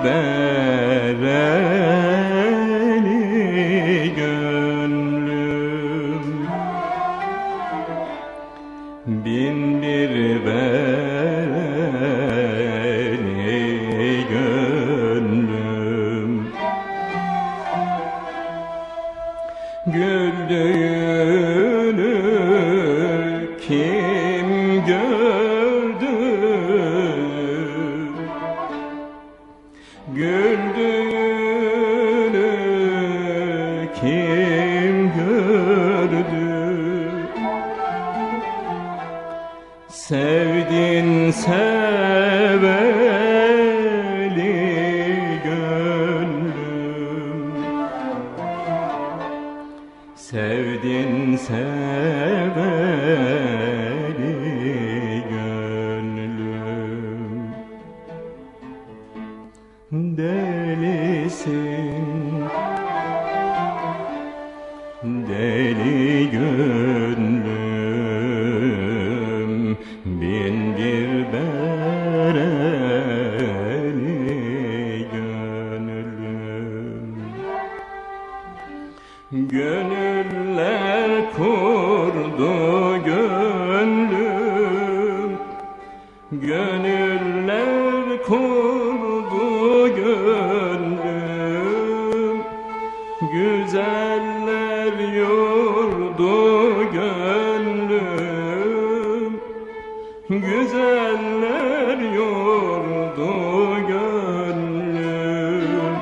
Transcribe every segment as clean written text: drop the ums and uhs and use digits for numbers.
bereli gönlüm, bin bir bereli gönlüm. Güldüğünü kim gördü? Güldüğünü kim gördü? Sevdin seveli gönlüm, sevdin seveli gönlüm. Delisin, deli gönlüm, bin bir bereli gönlüm. Gönüller kurdu gönlüm, gönüller kurdu gönlüm, güzeller yurdu gönlüm, güzeller yurdu gönlüm.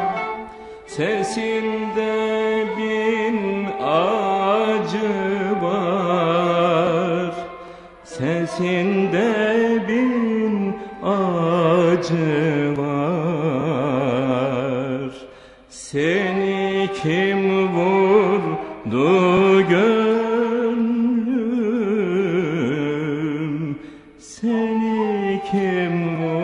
Sesinde bin acı var, sesinde bin acı var. Seni kim vurdu gönlüm, seni kim vurdu?